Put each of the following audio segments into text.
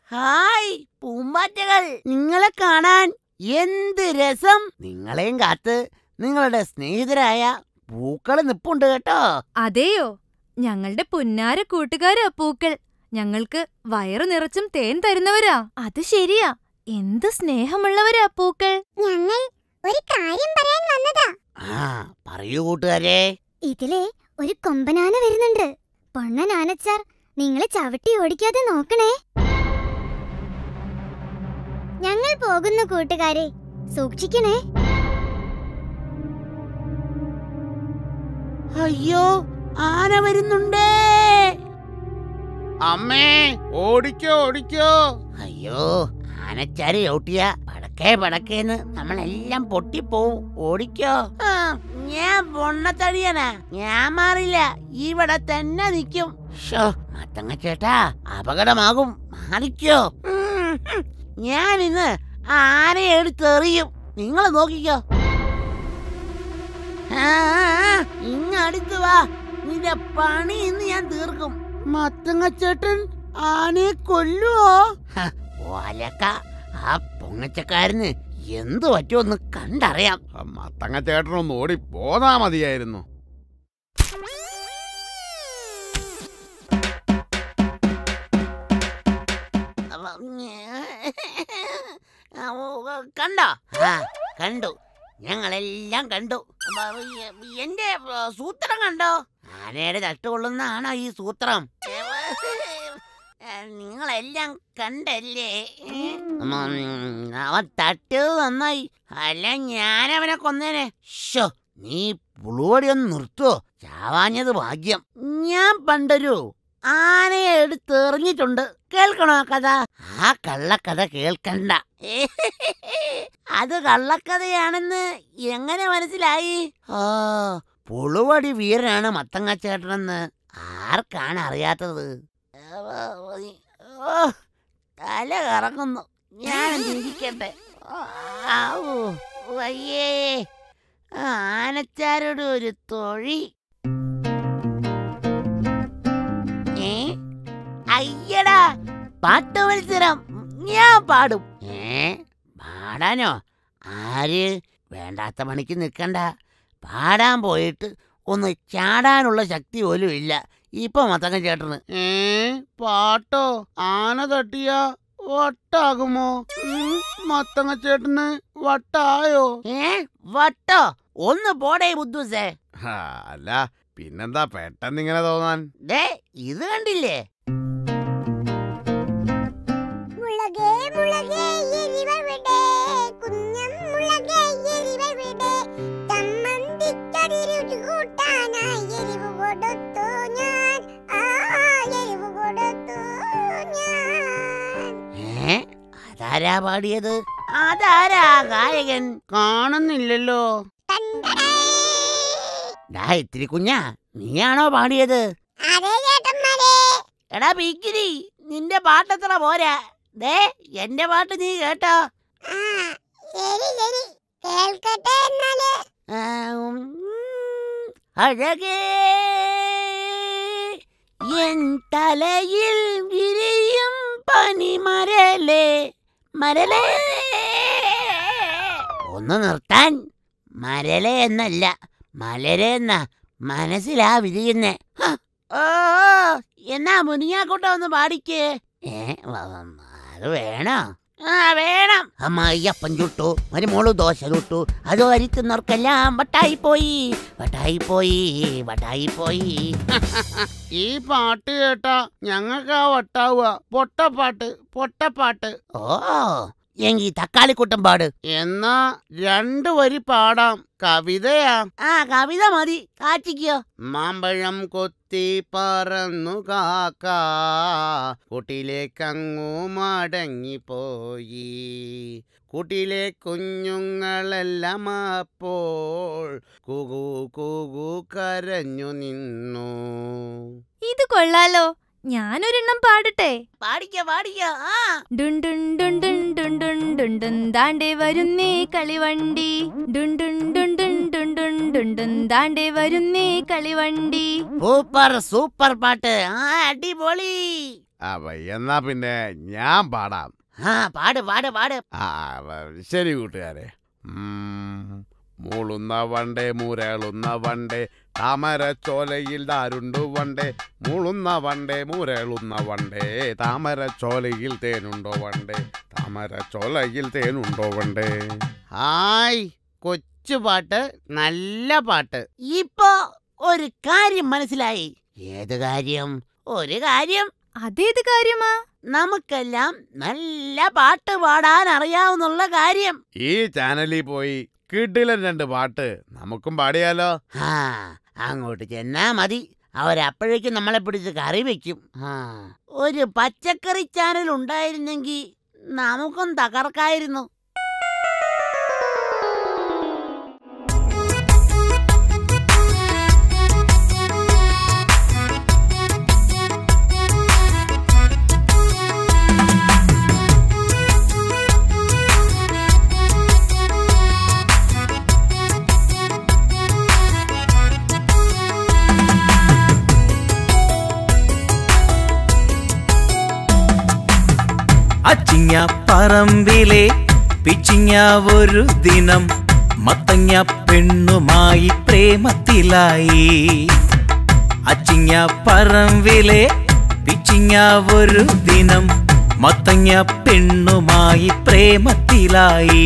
Hi പൂമ്പാറ്റകൾ, നിങ്ങളെ കാണാൻ എന്ത് രസം. നിങ്ങളെയും കാത്ത് നിങ്ങളുടെ സ്നേഹിതരായ പൂക്കൾ നിപ്പുണ്ട് കേട്ടോ. അതെയോ? ഞങ്ങളുടെ പുന്നാര കൂട്ടുകാരാ പൂക്കൾ. ഞങ്ങൾക്ക് വയറു നിറച്ചും തേൻ തരുന്നവരാ. അത് ശരിയാ, എന്ത് സ്നേഹമുള്ളവരാ പൂക്കൾ. ഞങ്ങൾ ഒരു കാര്യം പറയാൻ വന്നതാ. പറയൂ കൂട്ടുകാരെ. ഇതിലെ ഒരു കൊമ്പനാന വരുന്നുണ്ട്. പൊണ്ണനാനച്ചാർ, നിങ്ങളെ ചവിട്ടി ഓടിക്കാതെ നോക്കണേ. ഞങ്ങൾ പോകുന്നു കൂട്ടുകാരെ, സൂക്ഷിക്കണേ. അയ്യോ, ആന വരുന്നുണ്ടേ. അമ്മേ, ഓടിക്കോ ഓടിക്കോ. അയ്യോ, ആനച്ചാരി ചവിട്ടിയ പടക്കേ പടക്കേന്ന് നമ്മളെല്ലാം പൊട്ടിപ്പോവും. ഓടിക്കോ. ഞാൻ പൊണ്ണത്തടിയനാ, ഞാൻ മാറില്ല, ഇവിടെ തന്നെ നിൽക്കും. മത്തങ്ങ ചേട്ടാ, അപകടമാകും, മാറിക്കോ. ഞാനിന്ന് ആനയെ എടുത്തെറിയും, നിങ്ങൾ നോക്കിക്കോ. ഇങ്ങടുത്ത് വാ, നിന്റെ പണി ഇന്ന് ഞാൻ തീർക്കും. മത്തങ്ങച്ചേട്ടൻ ആനയെ കൊല്ലുവോ? ഓലക്ക, ആ പൊങ്ങച്ചക്കാരന് എന്തു പറ്റുമെന്ന് കണ്ടറിയാം. മത്തങ്ങ ചേട്ടനൊന്ന് ഓടി പോന്നാ മതിയായിരുന്നു. കണ്ടോ? കണ്ടു, ഞങ്ങളെല്ലാം കണ്ടു. എന്റെ സൂത്രം കണ്ടോ? ആനയുടെ തട്ടുകൊള്ളുന്നതാണോ ഈ സൂത്രം? നിങ്ങളെല്ലാം കണ്ടല്ലേ? അവൻ തട്ടിയത് നന്നായി, അല്ല ഞാനവനെ കൊന്നേനെ. നീ പുളുവടി ഒന്ന് നിർത്തുവോ? ചാവാഞ്ഞത് ഭാഗ്യം. ഞാൻ പണ്ടൊരു ആനയെ എടുത്തെറിഞ്ഞിട്ടുണ്ട്. കേൾക്കണോ കഥ? ആ കള്ളക്കഥ കേൾക്കണ്ട. അത് കള്ളക്കഥയാണെന്ന് എങ്ങനെ മനസ്സിലായി? പുളുവടി വീരനാണ് മത്തങ്ങച്ചേട്ടനെന്ന് ആർക്കാണ് അറിയാത്തത്? തല കറങ്ങുന്നു, ഞാൻ ഇരിക്കട്ടെ. വയ്യേ, ആനച്ചാരോട് ഒരു തൊഴി. അയ്യടാ, പാട്ട് മത്സരം ഞാൻ പാടും. പാടാനോ? ആര്? വേണ്ടാത്ത പണിക്ക് നിൽക്കണ്ട. പാടാൻ പോയിട്ട് ഒന്ന് ചാടാനുള്ള ശക്തി പോലും ഇല്ല ഇപ്പൊ മത്തങ്ങ ചേട്ടന്. പാട്ടോ? ആന തട്ടിയ വട്ടാകുമോ? മത്തങ്ങ ചേട്ടന് വട്ടായോ? വട്ടോ? ഒന്ന് പോടേ ബുദ്ധൂസേ. അല്ല പിന്നെന്താ പെട്ടെന്ന് ഇങ്ങനെ തോന്നാൻ? ഇത് കണ്ടില്ലേ? അതാരാ പാടിയത്? അതാരാ ഗായകൻ? കാണുന്നില്ലല്ലോ. ഇത്തിരി കുഞ്ഞാ, നീയാണോ പാടിയത്? എടാ പീക്കിരി, നിന്റെ പാട്ടത്ര പോരാ. എന്റെ പാട്ട് നീ കേട്ടോ? അഴകേ എൻ തലയിൽ വിരിയും പനിമരലേ, മരലേ. ഒന്ന് നിർത്താൻ. മരലേ എന്നല്ല, മലരേ എന്നാ മനസ്സിലാ വിരിയുന്നേ. എന്നാ മുനിയാക്കൂട്ടം ഒന്ന് പാടിക്കേ. അത് വേണോ? വേണം. അമ്മായിയപ്പൻ ചുട്ടു, മരുമോളു ദോശ ചുട്ടു, അത് വരിത്തുന്നവർക്കെല്ലാം വട്ടായിപ്പോയി, വട്ടായിപ്പോയി, വട്ടായിപ്പോയി. ഈ പാട്ട് കേട്ടാ ഞങ്ങൾക്കാ വട്ടാവുക. പൊട്ടപ്പാട്ട്, പൊട്ടപ്പാട്ട്. എങ്കി തക്കാളിക്കൂട്ടം പാട്. എന്നാ 2 വരി പാടാം. കവിതയാ? കവിത മതി, കാച്ചിക്കോ. മാമ്പഴം കൊത്തി പറന്നു കാക്ക കൂട്ടിലേക്കങ്ങു മടങ്ങിപ്പോയി, കൂട്ടിലെ കുഞ്ഞുങ്ങളെല്ലാം അപ്പോൾ കൂകു കൂകു കരഞ്ഞു നിന്നു. ഇത് കൊള്ളാലോ, ഞാനൊരെണ്ണം പാടട്ടെ. പാടിക്കോ പാടിക്കോ. ഡുണ്ടുൺ ഡുണ്ടുൺ ഡുണ്ടുൺ ഡുണ്ടുൻ ദാണ്ടേ വരുന്നേ കളിവണ്ടി, ഡുണ്ടുൺ ഡുണ്ടുൺ ഡുണ്ടുൺ ഡുണ്ടുൻ ദാണ്ടേ വരുന്നേ കളിവണ്ടി. സൂപ്പർ സൂപ്പർ പാട്ട്, അടിപൊളി. എന്നാ പിന്നെ ഞാൻ പാടാം. പാട് പാട് പാട്. ശരി കൂട്ടുകാരെ. മൂളുന്ന വണ്ടേ മൂരളുന്ന വണ്ടേ താമരച്ചോലയിൽ ദാരുണ്ടു വണ്ടേ. മൂളുന്ന വണ്ടേ മൂരളുന്ന വണ്ടേ താമരച്ചോലയിൽ തേനുണ്ടോ വണ്ടേ. താമരച്ചോലയിൽ തേനുണ്ടോ വണ്ടേ. ഹായ്, കൊച്ചു പാട്ട്, നല്ല പാട്ട്. ഇപ്പൊ ഒരു കാര്യം മനസ്സിലായി. ഏത് കാര്യം? ഒരു കാര്യം. അതേത് കാര്യമാ? നമുക്കെല്ലാം നല്ല പാട്ട് പാടാൻ അറിയാവുന്നുള്ള കാര്യം. ഈ ചാനലിൽ പോയി കിടിലൻ 2 പാട്ട് നമുക്കും പാടിയാലോ? അങ്ങോട്ട് ചെന്നാ മതി, അവരപ്പോഴേക്കും നമ്മളെ പിടിച്ച് കറി വെക്കും. ഒരു പച്ചക്കറി ചാനൽ ഉണ്ടായിരുന്നെങ്കിൽ നമുക്കും തകർക്കായിരുന്നു. അച്ചിങ്ങ പറമ്പിലെ പിച്ചിങ്ങ ഒരു ദിനം മത്തങ്ങ പെണ്ണുമായി പ്രേമത്തിലായി. അച്ചിങ്ങ പറമ്പിലെ പിച്ചിങ്ങ ഒരു ദിനം മത്തങ്ങ പെണ്ണുമായി പ്രേമത്തിലായി.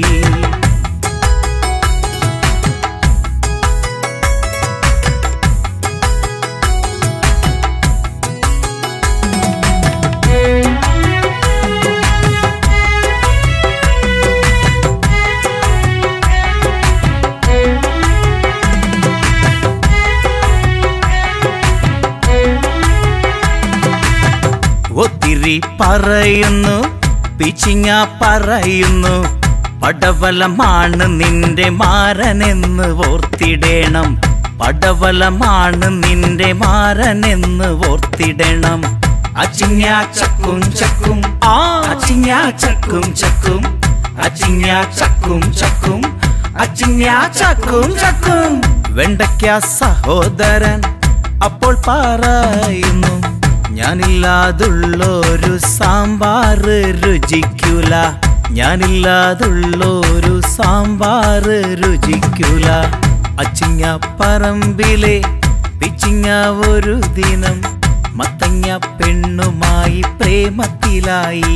ഒത്തിരി പറയുന്നു പിച്ചിങ്ങ പറയുന്നു പടവലമാണ് നിന്റെ മാരനെന്ന് ഓർത്തിടണം. പടവലമാണ് നിന്റെ മാരനെന്ന് ഓർത്തിടണം. അച്ചിങ്ങ ചക്കും ചക്കും അച്ചിങ്ങ ചക്കും ചക്കും അച്ചിങ്ങ ചക്കും ചക്കും അച്ചിങ്ങ ചക്കും ചക്കും. വെണ്ടയ്ക്ക സഹോദരൻ അപ്പോൾ പറയുന്നു ഞാനില്ലാതുള്ളൊരു സാമ്പാർ രുചിക്കൂല. ഞാനില്ലാതുള്ളൊരു സാമ്പാർ രുചിക്കൂല. അച്ചിങ്ങ പറമ്പിലെ പിച്ചിങ്ങ ഒരു ദിനം മത്തങ്ങ പെണ്ണുമായി പ്രേമത്തിലായി.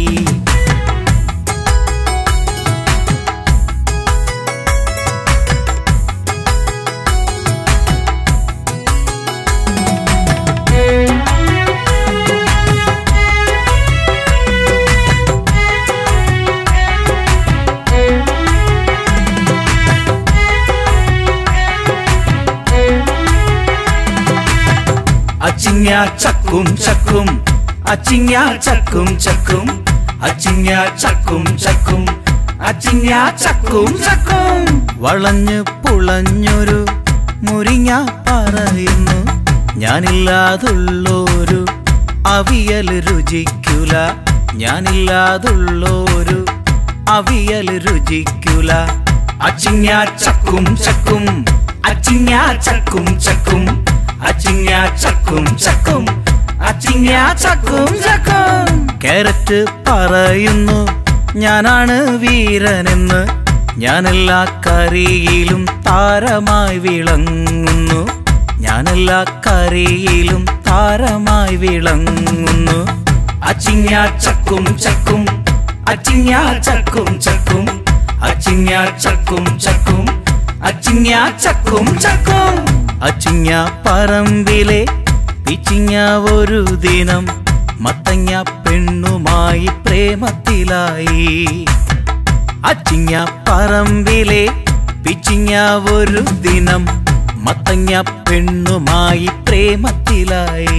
അച്ചിങ്ങ ചക്കും ചക്കും അച്ചിങ്ങ ചക്കും ചക്കും അച്ചിങ്ങ ചക്കും ചക്കും അച്ചിങ്ങ ചക്കും ചക്കും. വളഞ്ഞു പുളഞ്ഞൊരു മുരിങ്ങ പറയുന്നു ഞാനില്ലാതുള്ളൊരു അവിയൽ രുചിക്കൂല. ഞാനില്ലാതുള്ളൊരു അവിയൽ രുചിക്കൂല. അച്ചിങ്ങ ചക്കും ചക്കും അച്ചിങ്ങ ചക്കും ചക്കും അച്ചിങ്ങ ചക്കും ചക്കും അച്ചിങ്ങ ചക്കും ചക്കും. കാരറ്റ് പറയുന്നു ഞാനാണ് വീരനെന്ന്. ഞാനെല്ലാ കറിയിലും താരമായി വിളങ്ങുന്നു. ഞാനെല്ലാ കറിയിലും താരമായി വിളങ്ങുന്നു. അച്ചിങ്ങ ചക്കും ചക്കും അച്ചിങ്ങ ചക്കും ചക്കും അച്ചിങ്ങ ചക്കും ചക്കും അച്ചിങ്ങ ചക്കും ചക്കും. അച്ചിങ്ങ പറമ്പിലെ പിച്ചിങ്ങ ഒരു ദിനം മത്തങ്ങ പെണ്ണുമായി പ്രേമത്തിലായി. അച്ചിങ്ങ പറമ്പിലെ പിച്ചിങ്ങ ഒരു ദിനം മത്തങ്ങ പെണ്ണുമായി പ്രേമത്തിലായി.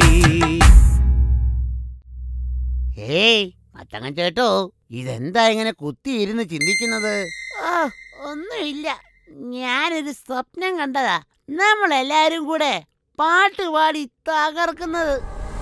മത്തങ്ങൻ ചേട്ടോ, ഇതെന്താ ഇങ്ങനെ കുത്തിയിരുന്ന് ചിന്തിക്കുന്നത്? ഒന്നുമില്ല, ഞാനൊരു സ്വപ്നം കണ്ടതാ. നമ്മളെല്ലാരും കൂടെ പാട്ട് പാടി തകർക്കുന്നത്.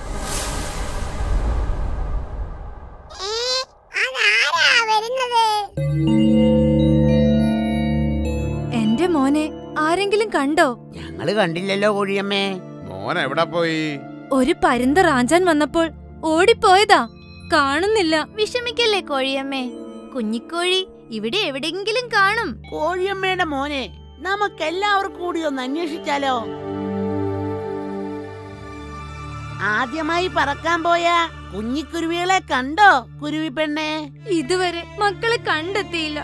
എന്റെ മോനെ ആരെങ്കിലും കണ്ടോ? ഞങ്ങള് കണ്ടില്ലല്ലോ കോഴിയമ്മേ. മോൻ എവിടെ പോയി? ഒരു പരുന്ത് റാഞ്ചാൻ വന്നപ്പോൾ ഓടിപ്പോയതാ. കാണുന്നില്ല. വിഷമിക്കല്ലേ കോഴിയമ്മേ. കുഞ്ഞിക്കോഴി ഇവിടെ എവിടെയെങ്കിലും കാണും. കോഴിയമ്മയുടെ മോനെ നമുക്കെല്ലാവർക്കും കൂടി ഒന്ന് അന്വേഷിച്ചാലോ? ആദ്യമായി പറക്കാൻ പോയ കുഞ്ഞിക്കുരുവികളെ കണ്ടോ കുരുവി പെണ്ണെ? ഇതുവരെ മക്കളെ കണ്ടെത്തിയില്ല.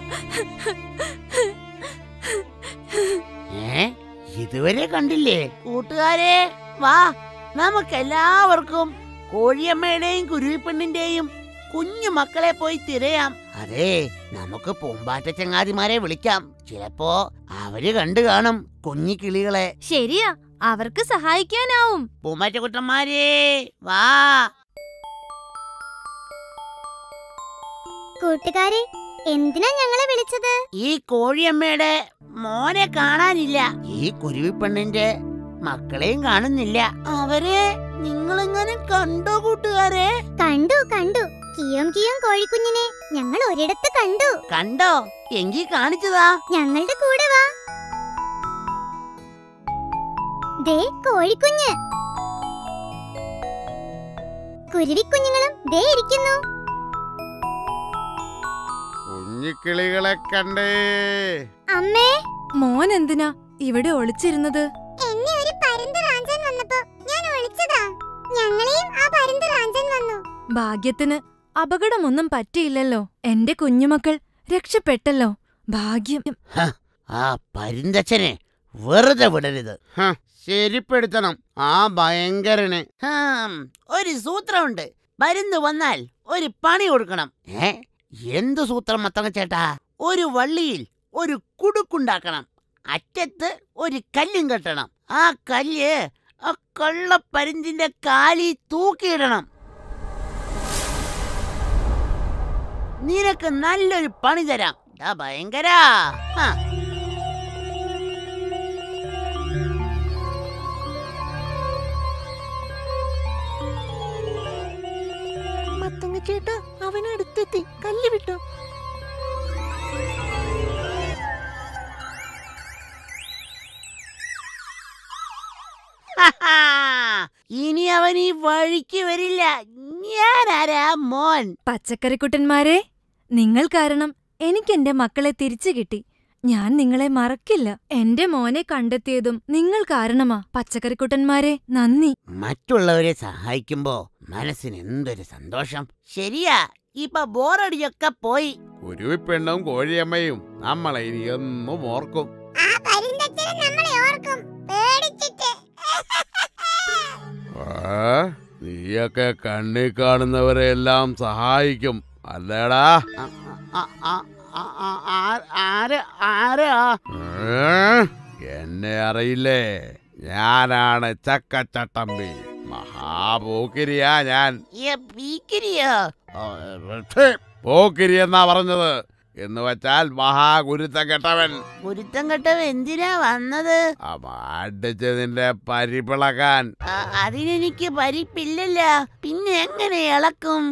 ഇതുവരെ കണ്ടില്ലേ? കൂട്ടുകാരെ വാ, നമുക്കെല്ലാവർക്കും കോഴിയമ്മയുടെയും കുരുവിപ്പെണ്ണിന്റെയും കുഞ്ഞു മക്കളെ പോയി തിരയാം. അതെ, നമുക്ക് പൂമ്പാറ്റ ചങ്ങാതിമാരെ വിളിക്കാം. ചിലപ്പോ അവര് കണ്ടു കാണും കുഞ്ഞിക്കിളികളെ. ശരിയാ, അവർക്ക് സഹായിക്കാനാവും. പൂമ്പാറ്റ കുട്ടന്മാരേ വാ. കൂട്ടുകാരെ, എന്തിനാ ഞങ്ങളെ വിളിച്ചത്? ഈ കോഴിയമ്മയുടെ മോനെ കാണാനില്ല, ഈ കുരുവിപ്പെണ്ണിന്റെ മക്കളെയും കാണുന്നില്ല. അവരെ നിങ്ങളെങ്ങനെ കണ്ടോ കൂട്ടുകാരെ? കണ്ടു കണ്ടു. കിയോം കിയോം കോഴിക്കുഞ്ഞിനെ ഞങ്ങൾ ഒരിടത്ത് കണ്ടു. കണ്ടോ? എങ്കി കാണിച്ചതാ. ഞങ്ങളുടെ കൂടെ വാ. ദേ കോഴിക്കുഞ്ഞ്. കുരുവിക്കുഞ്ഞുങ്ങളും ദേ ഇരിക്കുന്നു. കുഞ്ഞിക്കിളികളെ കണ്ടേ. അമ്മേ, മോൻ എന്തിനാ ഇവിടെ ഒളിച്ചിരുന്നത്? എന്നെ ഒരു പരുന്ത് റാഞ്ചാൻ വന്നപ്പോ ഞാൻ ഒളിച്ചതാ. ഞങ്ങളെയും ആ പരുന്ത് റാഞ്ചാൻ വന്നു. ഭാഗ്യത്തിന് അപകടമൊന്നും പറ്റിയില്ലല്ലോ. എന്റെ കുഞ്ഞുമക്കൾ രക്ഷപ്പെട്ടല്ലോ. ഭാഗ്യം. ആ പരുന്തച്ഛനെ വെറുതെ വിടരുത്. ശരിപ്പെടുത്തണം ആ ഭയങ്കരനെ. ഒരു സൂത്രമുണ്ട്. പരുന്ത് വന്നാൽ ഒരു പണി കൊടുക്കണം. എന്ത് സൂത്രം മത്തങ്ങ ചേട്ടാ? ഒരു വള്ളിയിൽ ഒരു കുടുക്കുണ്ടാക്കണം. അറ്റത്ത് ഒരു കല്ലും കെട്ടണം. ആ കല്ല് ആ കള്ളപ്പരുന്തിന്റെ കാലിൽ തൂക്കിയിടണം. നിനക്ക് നല്ലൊരു പണി തരാം. ഭയങ്കര മത്തങ്ങ ചേട്ടാ, അവനടുത്തെത്തി. കല്ല് വിട്ടോ. ഇനി അവൻ ഈ വഴിക്ക് വരില്ല. ഞാനാരാ മോൻ. പച്ചക്കറിക്കുട്ടന്മാരെ, നിങ്ങൾ കാരണം എനിക്ക് എന്റെ മക്കളെ തിരിച്ചു കിട്ടി. ഞാൻ നിങ്ങളെ മറക്കില്ല. എന്റെ മോനെ കണ്ടെത്തിയതും നിങ്ങൾ കാരണമാ. പച്ചക്കറിക്കുട്ടന്മാരെ നന്ദി. മറ്റുള്ളവരെ സഹായിക്കുമ്പോ മനസ്സിന് എന്തൊരു സന്തോഷം. ശരിയാ, ഇപ്പൊ ബോറടിയൊക്കെ പോയി. കുരുവിപ്പെണ്ണും കോഴിയമ്മയും നമ്മളെ ഇനി എന്നും ഓർക്കും. നീയൊക്കെ കണ്ണി കാണുന്നവരെ എല്ലാം സഹായിക്കും അല്ലേടാ? എന്നെ അറിയില്ലേ? ഞാനാണ് ചക്കച്ചട്ടമ്പി. മഹാപോക്കിരിയാ ഞാൻ. പോക്കിരി എന്നാ പറഞ്ഞത്. എന്ന് വച്ചാൽ മഹാഗുരുത്തം കെട്ടവൻ. ഗുരുത്തം കെട്ടവൻ എന്തിനാ വന്നത്? അടിച്ചതിന്റെ പരിപ്പിളക്കാൻ. അതിനെനിക്ക് പരിപ്പില്ലല്ല, പിന്നെ എങ്ങനെ ഇളക്കും?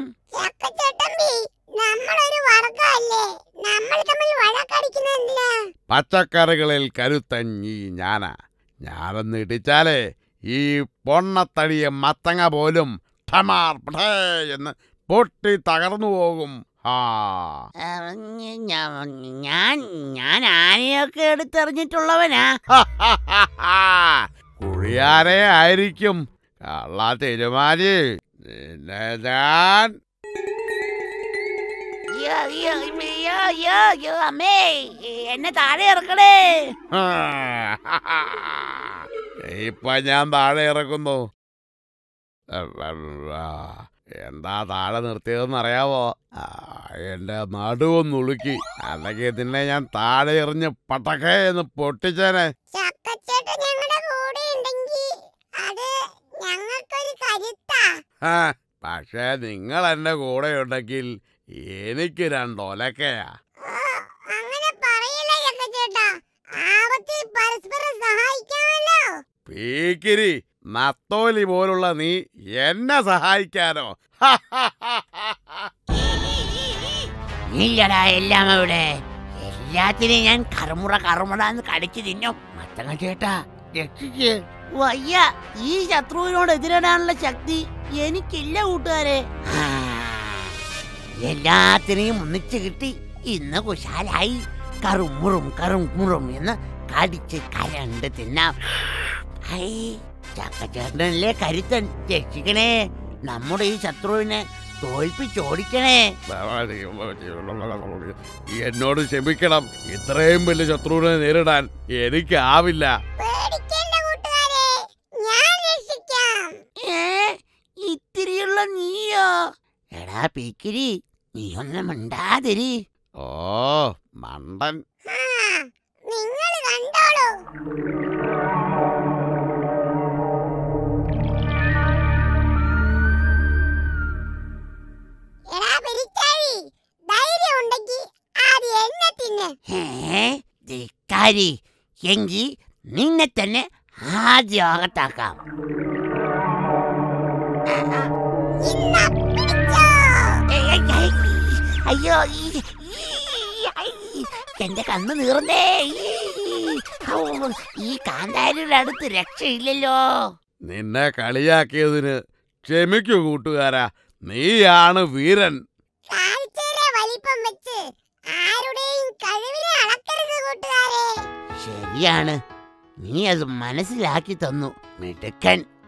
പച്ചക്കറികളിൽ കരുത്തൻ ഈ ഞാനാ. ഞാനൊന്ന് ഇടിച്ചാലേ ഈ പൊണ്ണത്തടിയ മത്തങ്ങ പോലും ഠമാർ പഠേ എന്ന് പൊട്ടി തകർന്നു പോകും. ഞാൻ ആനയൊക്കെ എടുത്തെറിഞ്ഞിട്ടുള്ളവനാ. കുഴിയാനെ ആയിരിക്കും. കള്ള തിരുമാലി. ഞാൻ അമ്മേ, എന്നെ താഴെ ഇറക്കണേ. ഇപ്പൊ ഞാൻ താഴെ ഇറക്കുന്നു. എന്താ താഴെ നിർത്തിയതെന്ന് അറിയാവോ? എന്റെ നടുവൊന്നുളുക്കി. അല്ലെങ്കിൽ ഇതിനെ ഞാൻ താഴെ എറിഞ്ഞ് പട്ടക്കേ എന്ന് പൊട്ടിച്ചേനെ. പക്ഷേ നിങ്ങൾ എന്റെ കൂടെ ഉണ്ടെങ്കിൽ എനിക്ക് രണ്ടൊലക്കയാ. പീക്കിരി, നത്തോലി പോലുള്ള നീ എന്നെ സഹായിക്കാനോ? ഇല്ലടാ, എല്ലാം അവിടെ. എല്ലാത്തിനെയും ഞാൻ കറുമുറാന്ന് കടിച്ചു തിന്നും. മത്തങ്ങ ചേട്ടാ, രക്ഷിച്ച്. വയ്യ, ഈ ശത്രുവിനോട് എതിരിടാനുള്ള ശക്തി എനിക്കില്ല കൂട്ടുകാരെ. എല്ലാത്തിനെയും ഒന്നിച്ചു കിട്ടി. ഇന്ന് കുശാലായി. കറുമുറും എന്ന് കടിച്ച് കരണ്ട് തിന്നാം. ചക്കച്ചേട്ടനല്ലേ കരുത്തൻ. രക്ഷിക്കണേ, നമ്മുടെ ഈ ശത്രുവിനെ തോൽപ്പിച്ചോടിക്കണേ. എന്നോട് ക്ഷമിക്കണം. ഇത്രയും വലിയ ശത്രുവിനെ നേരിടാൻ എനിക്കാവില്ല. ഇത്തിരിയുള്ള നീയോ? എടാ പീക്കിരി, നീ ഒന്നും മിണ്ടാതിരി. ഓ മണ്ടൻ. നിങ്ങൾ കണ്ടോളൂ. ധൈര്യം ഉണ്ടെങ്കിൽ ആദ്യം എന്നെ തിന്നെ. ധിക്കാരി, എങ്കിൽ നിന്നെ തന്നെ ആദ്യം അകത്താക്കാം. അയ്യോ, എന്റെ കണ്ണ് നീർന്നേ. ഈ കാന്താരിയുടെ അടുത്ത് രക്ഷയില്ലല്ലോ. നിന്നെ കളിയാക്കിയതിന് ക്ഷമിക്കൂ കൂട്ടുകാരാ. നീയാണ് വീരൻ. വലിപ്പം വെച്ച് ആരുടെയും കഴിവിനെ അളക്കരുത് കൂട്ടുകാരെ. ശരിയാണ്, നീ അത് മനസ്സിലാക്കി തന്നു. മിടുക്കൻ.